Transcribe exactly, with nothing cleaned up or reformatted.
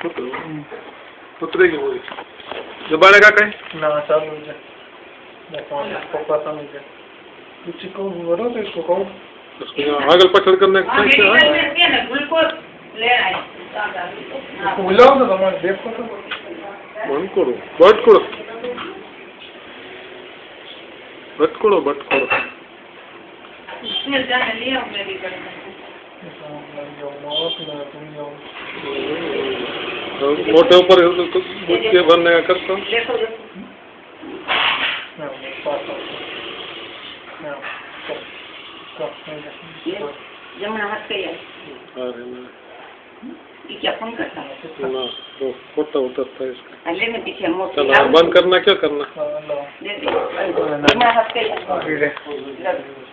उतरेगी वो दबाने का कहीं ना चालू है देखो पप्पा समझ गया कुछ को बोलो तो इसको कहो उसको आगल पछड़ करने का हाँ क्या मेडिकल है में क्या ना ग्लूकोज ले आए इसको बुलाओ तो तुम्हारे देखो तो बंद करो बट करो बट करो बट करो इसमें जाने लिया मेडिकल में मोटे ऊपर बुच्चे भरने का करता हूँ देखो जमुना हाथ पे है अरे ना ये क्या फोन करता है ना वो फोटो उतरता है इसका अल्ले में पीछे मोटी चलो बंद करना क्या करना दे दे जमुना हाथ पे है